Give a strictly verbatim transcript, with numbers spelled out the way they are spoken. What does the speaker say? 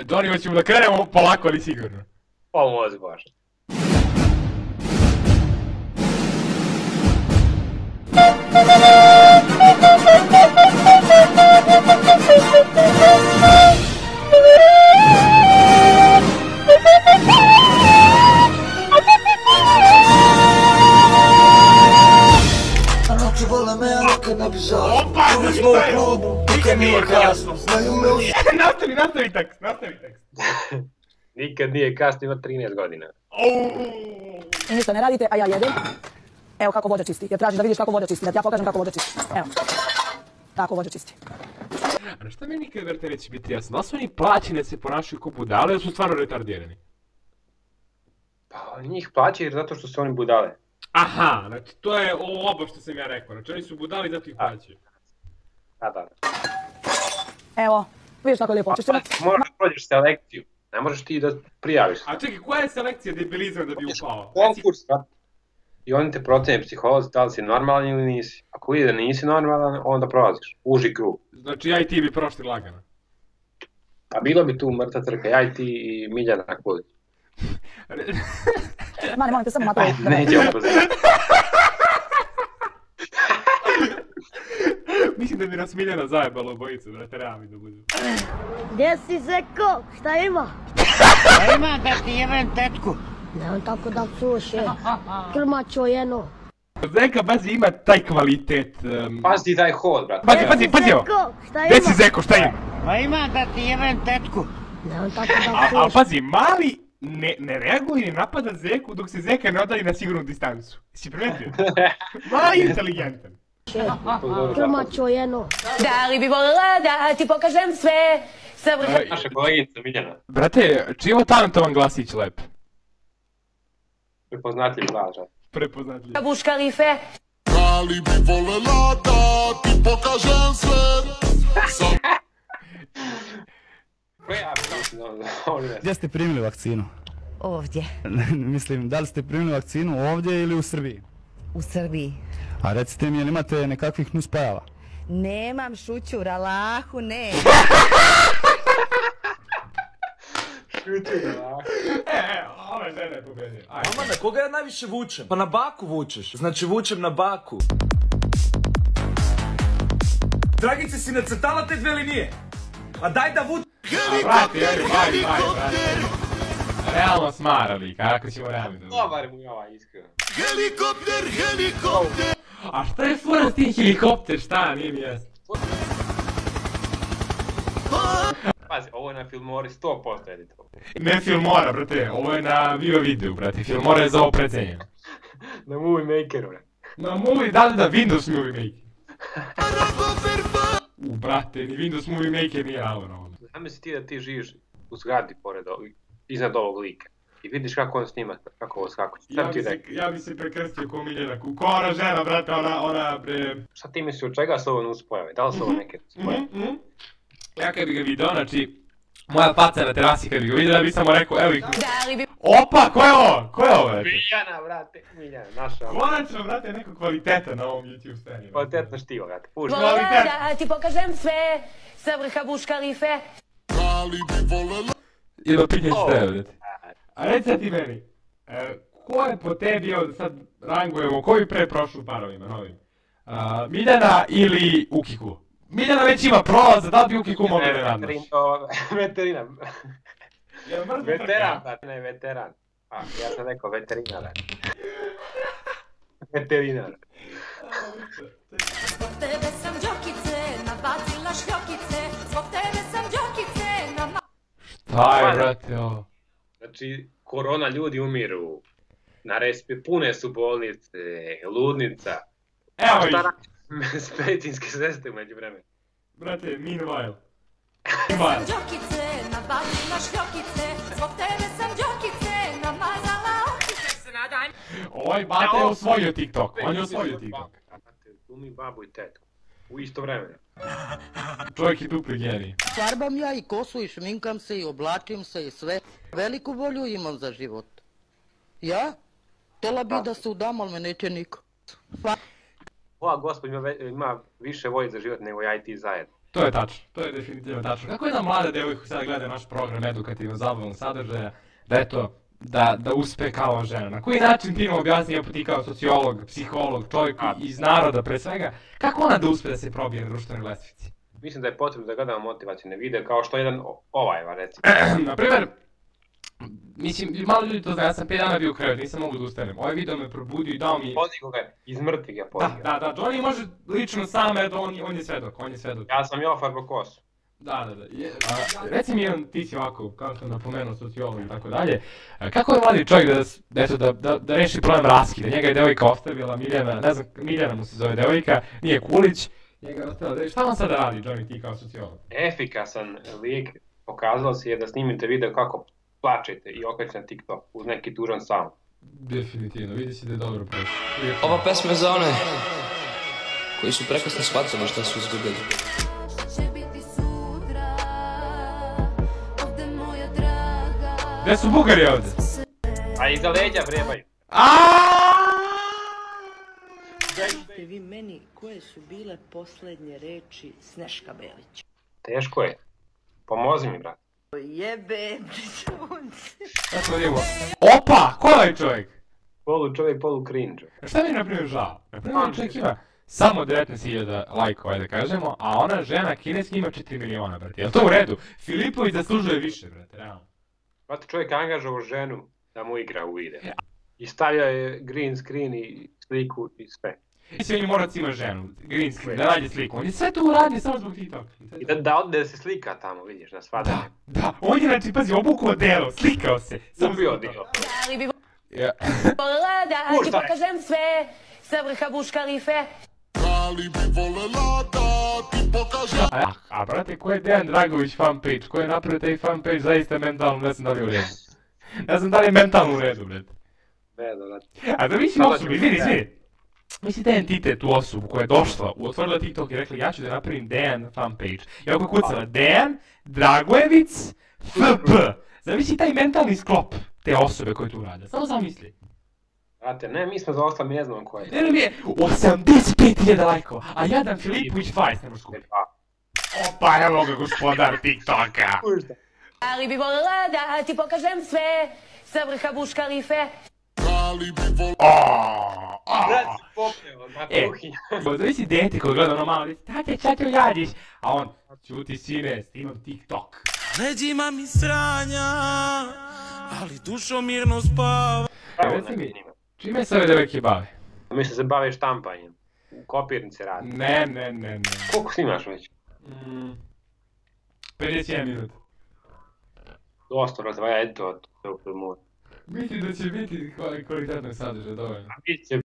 Doni, hoćemo da krenemo polako, ali sigurno. Pomozi baš. Noću vole me, ali kad ne bi žao. Opa, Uvijek smo u klubu, nikad nije kasno. Znaju me u... Nastavi, nastavi tekst, nastavi tekst. Nikad nije kasno, ima trinaest godina. I ništa ne radite, a ja jedem. Evo kako vođa čisti, jer tražiš da vidiš kako vođa čisti, da ti ja pokažem kako vođa čisti. Evo. Tako vođa čisti. A šta mi nikad, vrte, neće biti jasno? Da su oni plaćene se ponašaju ko budale, ili su stvarno retardirani? Pa njih plaćaju zato što su oni budale. Aha, znači to je ovo oba što sam ja rekao, znači oni su budali zato ih plaćaju. Da, da. Evo, vidiš kako je lijepo očišćeno. Moraš da prođeš selekciju, ne možeš ti da prijaviš. A čekaj, koja je selekcija debilizma da bi upao? Konkurs, i oni te procene psiholozi da li si normalan ili nisi. Ako vidi da nisi normalan, onda prolaziš. Uži krug. Znači ja i ti bi prošli lagano. Pa bilo bi tu mrtva trka, ja i ti i Miljana Kulić. Mane, molim te samo na to. Ajde, neće opoziti. Mislim da bi nas Miljana zajebala obojicu, brate, realni da budu. Gdje si, Zeko? Šta ima? Šta ima da ti jebem tetku? Ne on tako da psuše. Krmačo jedno. Zeka, bazi, ima taj kvalitet. Um... Pazi taj hod, brate. Pazi, pazi, pazi ovo. Zeko, šta Gdje ima? si, Zeko, šta ima? Pa ima da ti jebem tetku. Ne on tako da A, a psuše. pazi, mali ne, ne reaguje ni napada Zeku dok se Zeka ne odali na sigurnu distancu. Si primetio? Mali je inteligentan. Krmačo jedno. Da li bi voljela da ti pokažem sve? Savršeno. Naša koleginica Miljana. Brate, čivo talentovan glasić lep. Prepoznatljiv glas, brate. Prepoznatljiv. Buš Kalife. Da li bi volela da ti pokažem sve? Gdje ste primili vakcinu? Ovdje, Mislim, da li ste primili vakcinu ovdje ili u Srbiji? u Srbiji. A recite mi, jel imate nekakvih nuspojava? Nemam šućur, Allahu ne. E, ove žene je pobedio. Ajde. Mama, na koga ja najviše vučem? Pa na baku vučeš. Znači vučem na baku. Dragice, si nacrtala te dve linije? A daj da vučem. A, brate, jeli, baj, baj, brate. Realno smarali, kako ćemo realno da... Dobar mu je ovaj iskreno. Helikopter, helikopter. A šta je fora s tim helikopter, šta, nije mi jasno. Pazi, ovo je na Filmori sto posto editovo. Ne Filmora, brate, ovo je na Viva Video, brate, Filmora je za ovo precenjeno. Na Movie Makeru, brate. Na Movie, da, da, da, Windows Movie Maker. U, brate, ni Windows Movie Maker nije ravno ovdje. Zamisli ti da ti živiš u zgradi pored ovog, iznad ovog lika. I vidiš kako on snima, kako ovo skakuće. Šta Ja ti bi, se, rekao? ja bi se prekrstio ko Miljana, ko ona žena, brate, ona, ona, bre... Šta ti misliš od čega su ovo nuspojave? Da li su ovo neke nuspojave? Mhm, mhm. Ja kad bi ga vidio, znači, moja faca na terasi kad bi ga vidio, da bi samo rekao, evo ih... Da li bi Opa, ko je ovo? Ko je ovo, brate? Miljana, brate, Miljana, naša. Konačno, brate, neko kvaliteta na ovom YouTube sceni. Kvalitetno štivo, brate, pušta. voljela da ti pokažem sve? Sa vrha Buš Kalife. Da li bi volela? Jedno pitanje što je, brate. A reci sad ti meni, e, ko je po tebi, evo sad rangujemo, ko bi pre prošao u parovima novim? A, Miljana ili Ukiku? Miljana već ima prolaza, da li bi Ukiku mogli da nadmaš? Veterina. Jel mrzno Veteran, trka? brate, ne, veteran. A, ja sam rekao veterina, brate. Veterina, brate. Zbog tebe sam džokice, nabacila šljokice. Zbog tebe sam džokice, nama... Šta je, brate, ovo? Znači, korona ljudi umiru. Na respi, pune su bolnice, ludnica. Evo ih, Šta radiš? Medicinske sestre umeđu vremena. brate, meanwhile. Meanwhile. Džokice, nabacila šljokice. Zbog tebe sam džokice, namazala okice. Se nadaj. Ovaj bata je osvojio TikTok, on je osvojio TikTok. Glumi babu i tetku. U isto vremena. Čovjek je dupli genij. Farbam ja i kosu i šminkam se i oblačim se i sve. Veliku volju imam za život. Ja? Htjela bi da se udam, ali me neće niko. Ova gospođa ima, ve- ima više volje za život nego ja i ti zajedno. To je tačno, to je definitivno tačno. Kako jedna mlada devojka koja sada gleda naš program edukativno zabavnog sadržaja, da eto, da, da uspe kao žena. Na koji način ti nam objasni, evo ti kao sociolog, psiholog, čovjek iz naroda pre svega, kako ona da uspe da se probije na društvenoj lestvici? Mislim da je potrebno da gledamo motivacijne videe kao što jedan ovaj, recimo. Naprimer, mislim, malo ljudi to zna, ja sam pet dana bio u krevetu, nisam mogu da ustanem. Ovaj video me probudio i dao mi... Podigo ga, iz mrtvi ga podigo. Da, da, da, Johnny može lično sam, eto, on, on je svedok, on je svedok. Ja sam i ofarbo kosu. Da, da, da. Je, a, reci mi jedan, ti si ovako, kao sam napomenuo, sociolog i tako dalje, kako je mladi čovjek da, eto, da, da, da reši problem raskida? Njega je devojka ostavila, Miljana, ne znam, Miljana mu se zove devojka, nije Kulić, njega je ostavila, šta on sada radi, Johnny, ti kao sociolog? Efikasan lik, pokazalo se je da snimite video kako plačete i okrećete na TikTok uz neki tužan sound. Definitivno, vidi si da je dobro prošlo. Ova pesma je za one koji su prekasno shvatili šta su izgubili. Gde su Bugari ovdje? A iza leđa vrebaju. Kažite vi meni koje su bile posljednje reči Sneška Belića. Teško je. Pomozi mi, brat. Jebe, sunce. Tako vidimo. Opa, ko je ovaj čovjek? Polu čovjek, polu cringe. Šta mi je naprimjer žao? Naprimjer čovjek ima samo devetnaest hiljada lajkova, da kažemo, a ona žena kineski ima četiri miliona, brate. Jel to u redu? Filipović zaslužuje više, brate, realno. Brate, čovjek angažovao ženu da mu igra u videu. I stavio je green screen i sliku i sve. I sve morac ima ženu, green screen, da nađe sliku. On je sve to uradio samo zbog TikToka. I da, da ode da se slika tamo, vidiš, na svadanje. Da, da, on je, znači, pazi, obukao delo, slikao se. Ubio delo. Volela da ti pokažem sve sa vrha Burj Khalife. Ali bi volela da ti pokažem... A, a brate, ko je Dejan Dragović fanpage? Ko je napravio taj fanpage zaista mentalno, ne znam da li je u redu. Ne znam da li je mentalno u redu, brate. Ne, da, da. A da misli osobu, vidi, vidi. Misli taj entitet, tu osobu koja je došla, otvorila TikTok i rekla ja ću da napravim Dejan fanpage. I ovako kucala Dejan Dragojevic F P. Zamisli taj mentalni sklop te osobe koje tu rade. Samo zamisli. Brate, ne, mi smo za ostali ne znam ko je. Ne, ne, ne, osamdeset pet hiljada lajkova, a Jadan Filipović dvadeset ne može skupiti. Opa, evo ga gospodar TikToka. Ali bi volela da ti pokažem sve sa vrha Burj Khalife. Ali bi volela... Brat si popeo na kuhinju. E, zavisi dete koji gleda ono malo, tate, šta ti radiš? A on, čuti sine, snimam TikTok. Leđima mi sranja, ali dušo mirno spava. Reci mi, čime se ove devojke bave? Mislim se bave štampanjem. U kopirnice radi. Ne, ne, ne, ne. Koliko snimaš već? pedeset jedan minut. Dosta, brate, valja editovati to filmu. Mislim da će biti kvalitetnog sadržaja dovoljno. Biće